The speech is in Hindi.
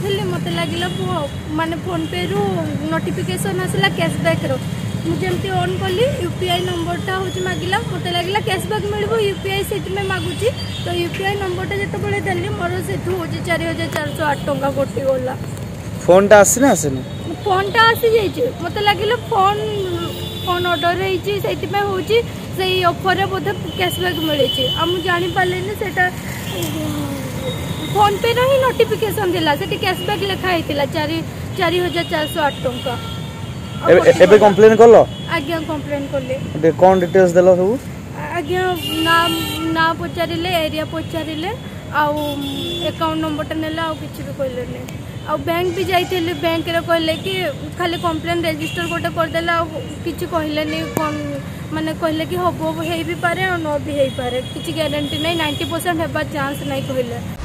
करी मत लगे माने फोन पे रु नोटिफिकेशन आसला कैशबैक रो मुझे ऑन कली यूपीआई नंबरटा हूँ मागिला मत लगे कैशबैक मिल यूपीआई से मागुची तो यूपीआई नंबरटा जिते देली मोर से हूँ 4408 टंका कटि गला। फोनटा आसी ना आसेनी फोनटा आसी जाइए मत लगे फोन ऑर्डर होती से ऑफर रे बोधे कैशबैक मिले मुझे जापारे से फोन पे ही नोटिफिकेशन दिला से कैशबैक लिखाई 4408 टंका। एबे कंप्लेन करलो आज्ञा कंप्लेन करले कौन डिटेल्स देलो सब आज्ञा ना पचारे एरिया पचारे अकाउंट नंबरटा नेला किसी भी कहले नहीं आ बैंक भी जाइए बैंक रे कहले कि खाली कंप्लेन रजिस्टर गोटे करदेला किसी कहले नहीं कौन माने कहले कि हम हो भी पारे और न भी हो पारे किसी गारंटी नहीं 90% हेबार चांस नहीं कहले।